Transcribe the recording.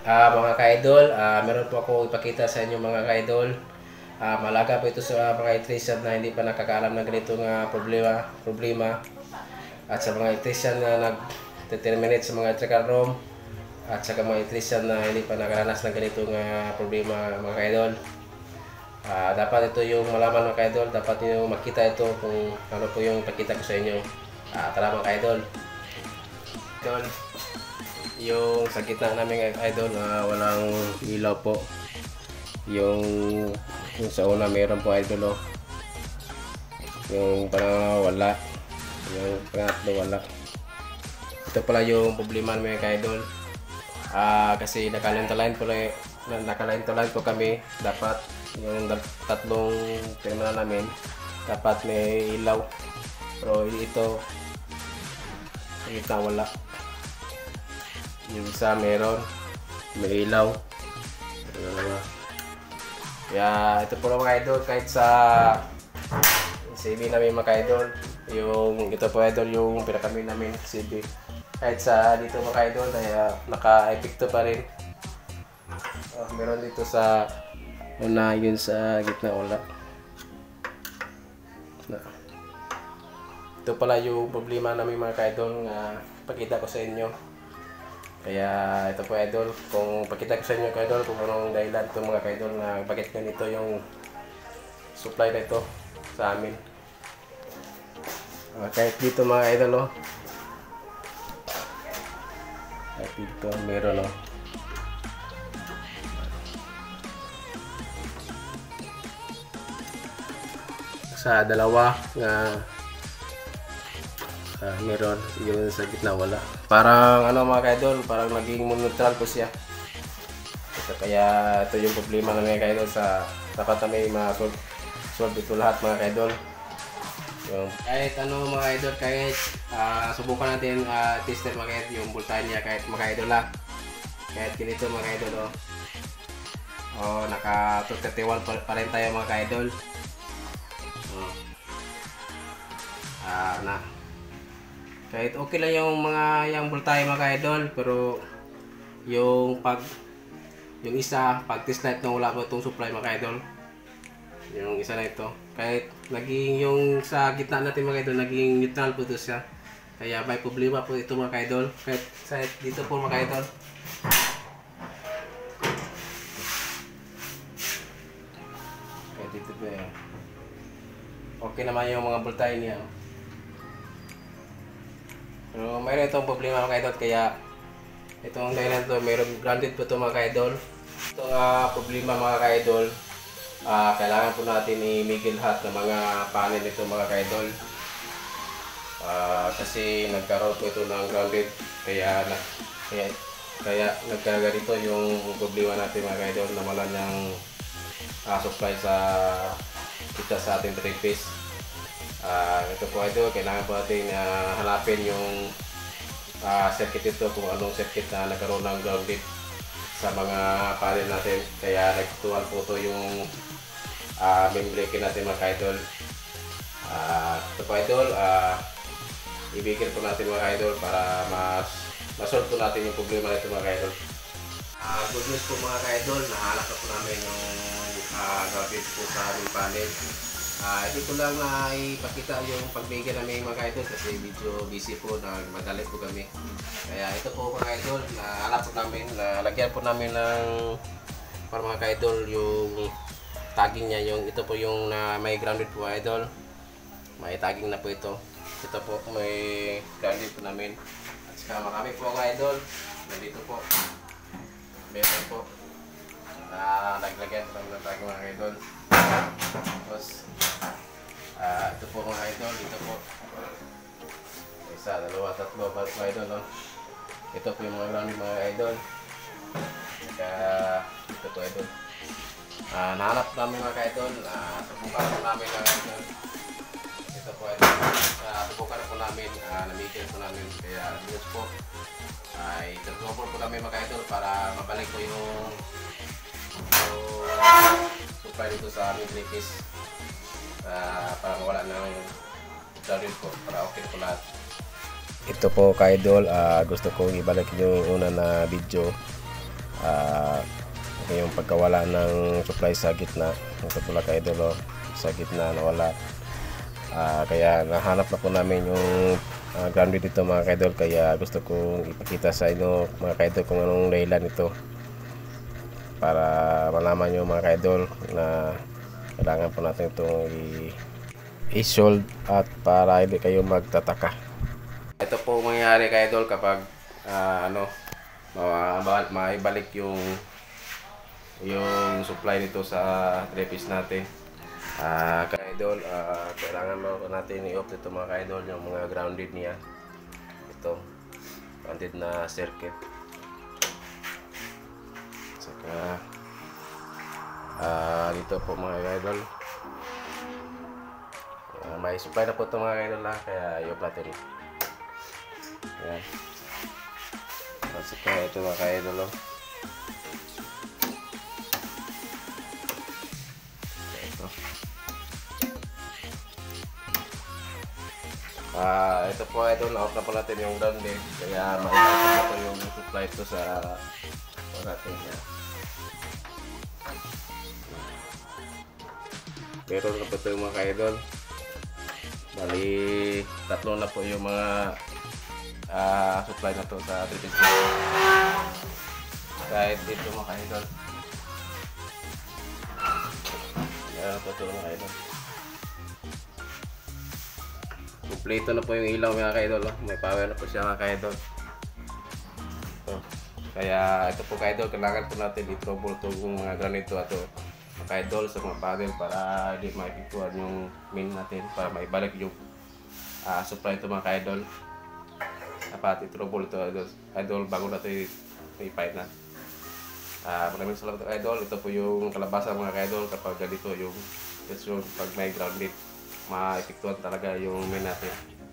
Mga ka-idol, meron po ako ipakita sa inyo mga ka-idol. Malaga po ito sa mga electrician na hindi pa nakakaalam ng ganitong problema. At sa mga electrician na nag-terminate sa mga electrical room. At sa mga electrician na hindi pa nakaranas ng ganitong problema mga ka-idol. Dapat ito yung malaman mga ka-idol. Dapat nyo makita ito kung ano po yung ipakita ko sa inyo. Tara mga ka-idol. Yung sa gitna namin idol walang ilaw po. Yung sa una meron po idol yung parang wala. Yung pangatlo wala. Ito pala yung problema namin idol. Kasi naka-line to line po kami. Dapat yung tatlong terminal namin dapat may ilaw. Pero ito sa gitna wala. Yung isa meron, may ilaw. Kaya ito po mga idol, kahit sa CV namin mga idol, yung ito po idol yung pinakamin namin CV. Kahit sa dito mga idol, kaya naka-epekto pa rin. Meron dito sa una, yun sa gitna wala. Ito pala yung problema namin mga idol na pakita ko sa inyo. Kaya ito po idol, kung pakita ko sa inyo idol kung anong dahilan ito mga idol na bakit ganito yung supply na ito sa amin. Kahit dito mga idol kahit dito meron sa dalawa na meron, yung sa gitna wala. Parang mga ka-idol, parang naging neutral po siya. Kaya ito yung problema ng mga ka-idol sa dapat kami ma-solve ito lahat mga ka-idol. Kahit mga idol, kahit subukan natin tester mga ka-idol, yung voltage niya kahit mga ka-idol kahit ganito mga ka-idol naka 231 pa rin tayo mga ka-idol. Kahit okay lang yung voltahe mga idol, pero yung isa pag test light na wala po itong supply mga idol, yung isa na ito, kahit naging yung sa gitna natin mga idol naging neutral po ito siya, kaya may problema po ito mga idol. Kahit sa dito po mga idol, kahit dito po okay naman yung mga voltahe niya. Pero mayroon itong problema mga idol, kaya itong dahilan to mayroon grounded po ito mga idol. Itong problema mga idol, kailangan po natin i-migil lahat ng mga panel ito mga idol. Kasi nagkaroon po ito ng grounded, kaya nagkaganito yung problema natin mga idol, na wala niyang supply kita sa ating 3-phase. Ito po ito, kailangan po natin hanapin yung circuit ito, kung anong circuit na nagkaroon ng grounded sa mga panel natin. Kaya nagtutuan po ito yung main breaker natin mga idol. Ito po idol, ibigil po natin mga idol para ma-solve po natin yung problema nito mga idol. Good news po mga idol, nahalak na po namin yung grounded po sa aming panel. Hindi ko lang ipakita yung pagbigay namin mga idol kasi medyo busy po, madali po kami. Kaya ito po mga idol, nahanap po namin, nalagyan po namin ng para mga idol yung tagging niya, yung ito po yung may grounded po idol. May tagging na po ito. Ito po may grounded po namin. At saka marami po mga idol, nandito po. Meron po. Naglagyan po namin ng tagging mga idol. Tapos ito po mga idol, dito po isa, dalawa, tatlo, mga idol ito po yung mga grounded mga idol. Ito po idol, nahanap namin mga idol, subukan po namin mga idol. Ito po idol, subukan po namin, namigil po namin. Kaya news po ay turbo po namin mga idol para mabalik po yung supply dito sa aming 3-phase. Para mawala ng grounded po, para okay po lahat. Ito po ka-idol, gusto kong ibalik yung una na video Ah, yung pagkawala ng supply sa gitna, ito po mga ka-idol, sa gitna nawala. Kaya nahanap na po namin yung grounded dito mga ka-idol, kaya gusto kong ipakita sa inyo mga ka-idol kung anong dahilan ito, para malaman nyo mga ka-idol na kailangan po natin itong i-solve at para hindi kayo magtataka. Ito po mangyayari ka-idol kapag maibalik yung supply nito sa trapeze natin. Ka-idol, kailangan mo natin i-off dito mga ka-idol yung mga grounded niya. Ito, grounded na circuit. Saka dito po mga ka-idol, may supply na po ito mga ka-idol, kaya i-off natin. Ayan. Saka ito mga ka-idol, ito po idol, na-off na po natin yung grounded, kaya makikita na po yung supply ito sa natin yan. Meron na po ito yung mga ka-idol. Bali, tatlo na po yung mga supply na to sa trapeze. Kahit dito mga ka-idol, meron na po ito mga ka-idol. Kompleto na po yung ilaw mga ka-idol, may power na po siya mga ka-idol. Kaya ito po ka-idol, kailangan po natin i-trouble itong mga granito at mga ka-idol sa mga panel para hindi maipiktuan yung main natin, para maibalik yung supply ito mga ka-idol. Dapat i-trouble ito idol bago natin i-pipe na. Maraming salamat ka-idol. Ito po yung kalabasan mga ka-idol kapag ganito yung session, pag may grounded, maipiktuan talaga yung main natin.